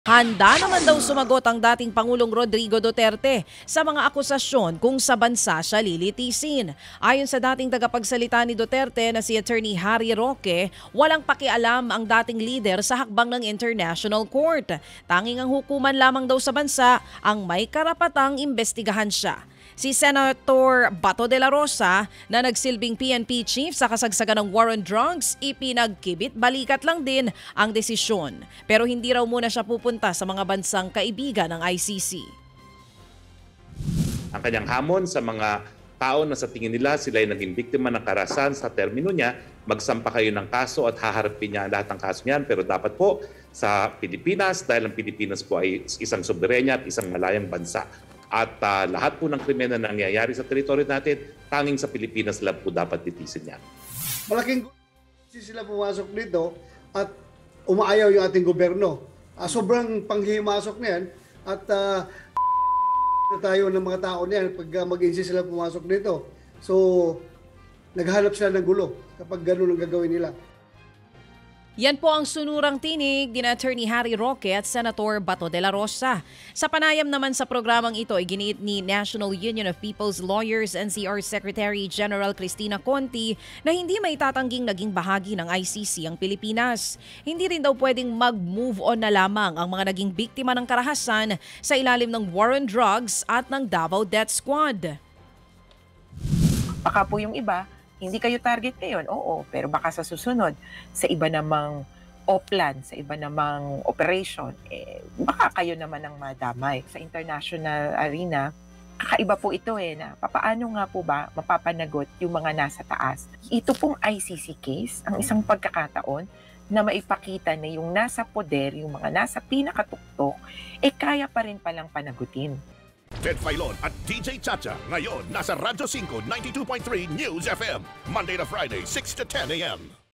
Handa naman daw sumagot ang dating Pangulong Rodrigo Duterte sa mga akusasyon kung sa bansa siya lilitisin. Ayon sa dating tagapagsalita ni Duterte na si Attorney Harry Roque, walang pakialam ang dating leader sa hakbang ng International Court. Tanging ang hukuman lamang daw sa bansa ang may karapatang imbestigahan siya. Si Senator Bato de la Rosa na nagsilbing PNP chief sa kasagsagan ng war on drugs, ipinagkibit balikat lang din ang desisyon. Pero hindi raw muna siya pupunta sa mga bansang kaibigan ng ICC. Ang kanyang hamon sa mga tao na sa tingin nila sila ay naging biktima ng karahasan sa termino niya, magsampa kayo ng kaso at haharapin niya lahat ng kaso niyan. Pero dapat po sa Pilipinas, dahil ang Pilipinas po ay isang soberenya at isang malayang bansa. At lahat po ng krimen na nangyayari sa teritoryo natin, tanging sa Pilipinas lang po dapat litisin niya. Malaking sila pumasok dito at umaayaw yung ating gobyerno. Sobrang panghimasok niyan at tayo ng mga tao niyan pag mag-insist sila pumasok dito. So, naghanap sila ng gulo kapag gano'n ang gagawin nila. Yan po ang sunurang tinig ni Attorney Harry Roque at Senator Bato de la Rosa. Sa panayam naman sa programang ito ay giniit ni National Union of People's Lawyers NCR Secretary General Cristina Conti na hindi may tatangging naging bahagi ng ICC ang Pilipinas. Hindi rin daw pwedeng mag-move on na lamang ang mga naging biktima ng karahasan sa ilalim ng war on drugs at ng Davao Death Squad. Baka po yung iba, hindi kayo target ngayon, oo, pero baka sa susunod, sa iba namang oplan, sa iba namang operation, baka kayo naman ang madamay. Sa international arena, kakaiba po ito na papaano nga po ba mapapanagot yung mga nasa taas. Ito pong ICC case, ang isang pagkakataon na maipakita na yung nasa poder, yung mga nasa pinakatuktok, kaya pa rin palang panagutin. Ted Filon at DJ Chacha. Ngayon, nasa Radyo 5, 92.3 News FM. Monday to Friday, 6 to 10 a.m.